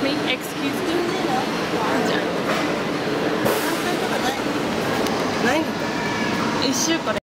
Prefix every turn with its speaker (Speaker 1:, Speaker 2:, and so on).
Speaker 1: me? Excuse me?
Speaker 2: ないんだった。
Speaker 1: 1週間